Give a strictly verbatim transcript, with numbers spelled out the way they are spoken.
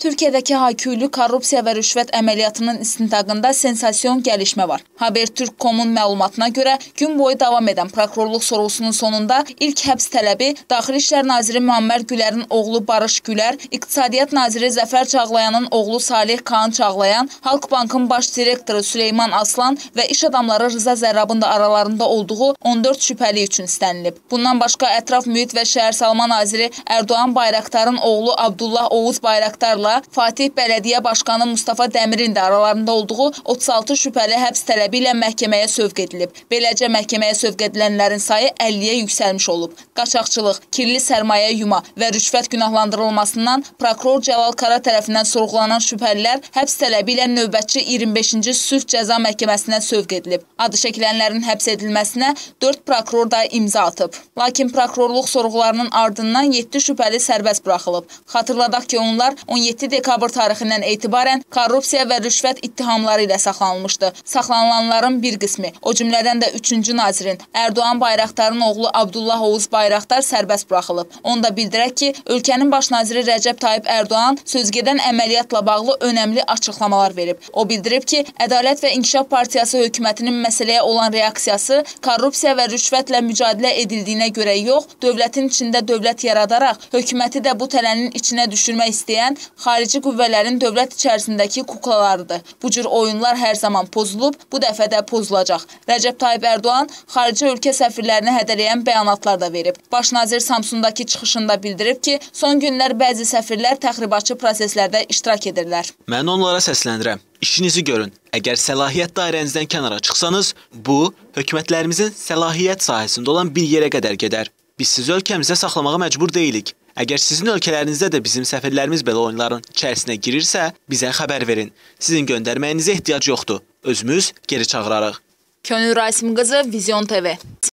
Türkiyədəki hayküylü korrupsiya və rüşvət əməliyyatının istintaqında sensasiyon gəlişmə var. Habertürk nöqtə com-un məlumatına görə gün boyu davam edən prokurorluq sorğusunun sonunda ilk həbs tələbi Daxili İşlər Naziri Muammer Gülərin oğlu Barış Gülər, İqtisadiyyat Naziri Zəfər Çağlayanın oğlu Salih Kaan Çağlayan, Halk Bankın baş direktoru Süleyman Aslan və iş adamları Rıza Zərrabın da aralarında olduğu on dörd şübhəli üçün istənilib. Bundan başqa Ətraf Mühit və Şəhər Salma Naziri Erdoğan Bayraktarın oğlu Abdullah Oğuz Bayraktarla Fatih Bələdiyyə Başqanı Mustafa Dəmirin də aralarında olduğu otuz altı şübhəli həbs tələbi ilə məhkəməyə sövq edilib. Beləcə məhkəməyə sövq edilənlərin sayı əlliyə yüksəlmiş olub. Qaçaqçılıq, kirli sərmayə yuma və rüşvət günahlandırılmasından prokuror Cəlal Kara tərəfindən sorğulanan şübhəlilər həbs tələbi ilə növbətçi iyirmi beşinci sülh cəza məhkəməsinə sövq edilib. Adı çəkilənlərin həbs edilməsinə dörd prokuror da imza atıb. Lakin prokurorluq sorğularının ardından yeddi şübhəli sərbəst buraxılıb. Xatırladaq ki, onlar on yeddi dekabr tarixindən etibarən korrupsiya və rüşvət ittihamları ilə saxlanılmışdı. Saxlanılanların bir qismi, o cümlədən də üçüncü nazirin Erdoğan Bayraktarın oğlu Abdullah Oğuz Bayraktar sərbəst buraxılıb. Onu da bildirək ki, ölkənin baş naziri Rəcəb Tayyip Erdoğan sözgedən əməliyyatla bağlı önəmli açıqlamalar verib. O bildirib ki, Ədalət və İnkişaf Partiyası hökumətinin məsələyə olan reaksiyası korrupsiya və rüşvətlə mücadilə edildiyinə görə yox, dövlətin içində dövlət yaradaraq hökuməti də bu tələnin içinə düşürmək istəyən xarici qüvvələrin dövlət içərisindəki kuklalarıdır. Bu cür oyunlar hər zaman pozulub, bu dəfə də pozulacaq. Rəcəb Tayyip Erdoğan xarici ölkə səfirlərini hədələyən bəyanatlar da verib. Baş nazir Samsundakı çıxışında bildirib ki, son günlər bəzi səfirlər təxribatçı proseslərdə iştirak edirlər. Mən onlara səslənirəm. İşinizi görün. Əgər səlahiyyət dairənizdən kənara çıxsanız, bu, hökumətlərimizin səlahiyyət sahəsində olan bir yerə qədər gedər. Biz sizi ölkəmizə saxlamağa məcbur deyilik. Əgər sizin ölkələrinizdə də bizim səfirlərimiz belə oyunların içərisinə girirsə, bizə xəbər verin. Sizin göndərməyinizə ehtiyac yoxdur. Özümüz geri çağırarıq. Könül Rasim qızı, Vizyon T V.